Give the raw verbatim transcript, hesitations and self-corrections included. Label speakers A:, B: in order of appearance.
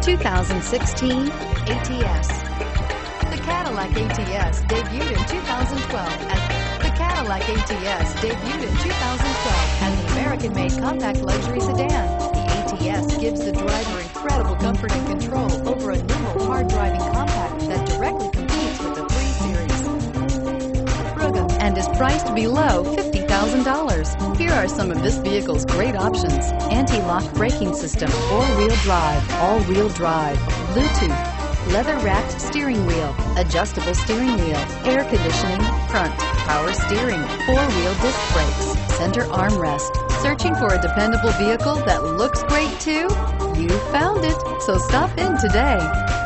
A: two thousand sixteen A T S. The Cadillac A T S debuted in two thousand twelve as the Cadillac A T S debuted in two thousand twelve as an American-made compact luxury sedan. The A T S gives the driver incredible comfort and control over a nimble, hard-driving compact that directly competes with the three series and is priced below fifty thousand dollars. Here are some of this vehicle's great options: anti-lock braking system, four-wheel drive, all-wheel drive, Bluetooth, leather-wrapped steering wheel, adjustable steering wheel, air conditioning, front, power steering, four-wheel disc brakes, center armrest. Searching for a dependable vehicle that looks great too? You found it, so stop in today.